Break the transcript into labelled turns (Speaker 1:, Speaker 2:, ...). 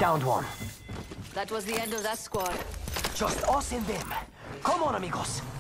Speaker 1: Found one.
Speaker 2: That was the end of that squad.
Speaker 1: Just us and them. Come on, amigos.